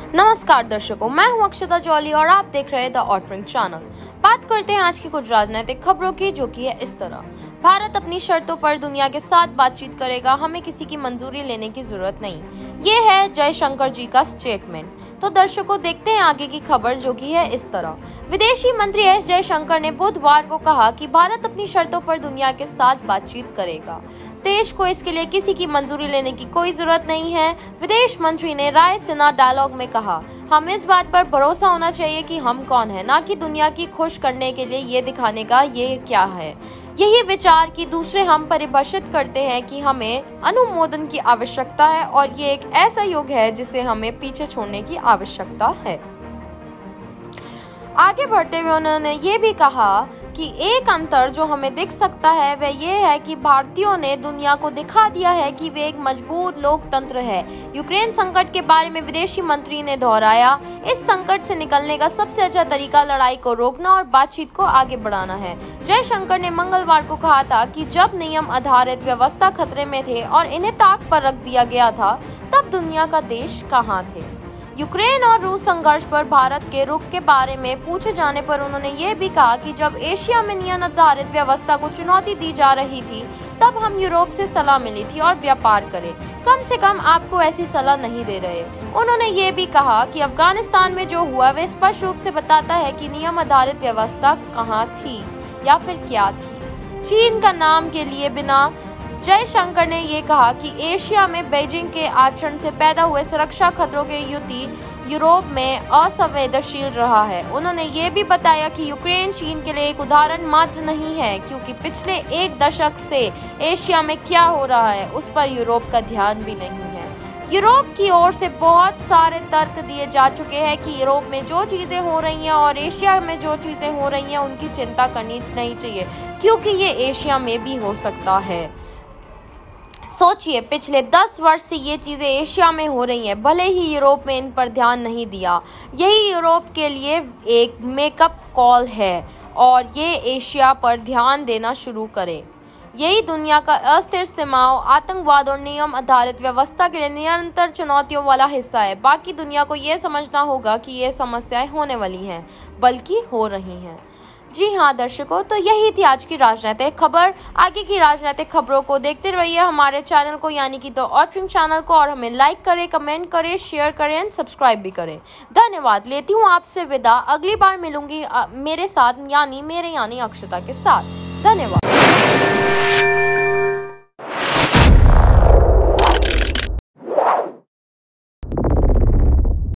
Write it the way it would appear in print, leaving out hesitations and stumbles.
नमस्कार दर्शकों, मैं हूं अक्षता जौली और आप देख रहे हैं द ऑटरिंग चैनल। बात करते हैं आज की कुछ राजनीतिक खबरों की, जो कि है इस तरह। भारत अपनी शर्तों पर दुनिया के साथ बातचीत करेगा, हमें किसी की मंजूरी लेने की जरूरत नहीं। ये है जयशंकर जी का स्टेटमेंट। तो दर्शकों, देखते हैं आगे की खबर, जो कि है इस तरह। विदेशी मंत्री एस जयशंकर ने बुधवार को कहा कि भारत अपनी शर्तों पर दुनिया के साथ बातचीत करेगा। देश को इसके लिए किसी की मंजूरी लेने की कोई जरूरत नहीं है। विदेश मंत्री ने रायसीना डायलॉग में कहा, हमें इस बात पर भरोसा होना चाहिए कि हम कौन हैं, ना कि दुनिया की खुश करने के लिए ये दिखाने का ये क्या है। यही विचार कि दूसरे हम परिभाषित करते हैं कि हमें अनुमोदन की आवश्यकता है और ये एक ऐसा युग है जिसे हमें पीछे छोड़ने की आवश्यकता है। आगे बढ़ते हुए उन्होंने ये भी कहा कि एक अंतर जो हमें दिख सकता है वह ये है कि भारतीयों ने दुनिया को दिखा दिया है कि वे एक मजबूत लोकतंत्र है। यूक्रेन संकट के बारे में विदेशी मंत्री ने दोहराया, इस संकट से निकलने का सबसे अच्छा तरीका लड़ाई को रोकना और बातचीत को आगे बढ़ाना है। जयशंकर ने मंगलवार को कहा था कि जब नियम आधारित व्यवस्था खतरे में थे और इन्हें ताक पर रख दिया गया था, तब दुनिया का देश कहाँ थे। यूक्रेन और रूस संघर्ष पर भारत के रुख के बारे में पूछे जाने पर उन्होंने ये भी कहा कि जब एशिया में नियम आधारित व्यवस्था को चुनौती दी जा रही थी, तब हम यूरोप से सलाह मिली थी और व्यापार करें। कम से कम आपको ऐसी सलाह नहीं दे रहे। उन्होंने ये भी कहा कि अफगानिस्तान में जो हुआ वह स्पष्ट रूप से बताता है कि नियम आधारित व्यवस्था कहाँ थी या फिर क्या थी। चीन का नाम के लिए बिना जयशंकर ने ये कहा कि एशिया में बीजिंग के आचरण से पैदा हुए सुरक्षा खतरों के युति यूरोप में असंवेदनशील रहा है। उन्होंने ये भी बताया कि यूक्रेन चीन के लिए एक उदाहरण मात्र नहीं है, क्योंकि पिछले एक दशक से एशिया में क्या हो रहा है उस पर यूरोप का ध्यान भी नहीं है। यूरोप की ओर से बहुत सारे तर्क दिए जा चुके हैं कि यूरोप में जो चीजें हो रही हैं और एशिया में जो चीजें हो रही हैं उनकी चिंता करनी नहीं चाहिए, क्योंकि ये एशिया में भी हो सकता है। सोचिए, पिछले 10 वर्ष से ये चीजें एशिया में हो रही हैं, भले ही यूरोप में इन पर ध्यान नहीं दिया। यही यूरोप के लिए एक मेकअप कॉल है और ये एशिया पर ध्यान देना शुरू करे। यही दुनिया का अस्थिर सीमाओं, आतंकवाद और नियम आधारित व्यवस्था के लिए निरंतर चुनौतियों वाला हिस्सा है। बाकी दुनिया को ये समझना होगा कि ये समस्याएं होने वाली हैं, बल्कि हो रही हैं। जी हाँ दर्शकों, तो यही थी आज की राजनीतिक खबर। आगे की राजनीतिक खबरों को देखते रहिए हमारे चैनल को, यानी कि द ऑटरिंग चैनल को, और हमें लाइक करें, कमेंट करें, शेयर करें एंड सब्सक्राइब भी करें। धन्यवाद। लेती हूँ आपसे विदा। अगली बार मिलूंगी मेरे साथ, यानी अक्षता के साथ। धन्यवाद।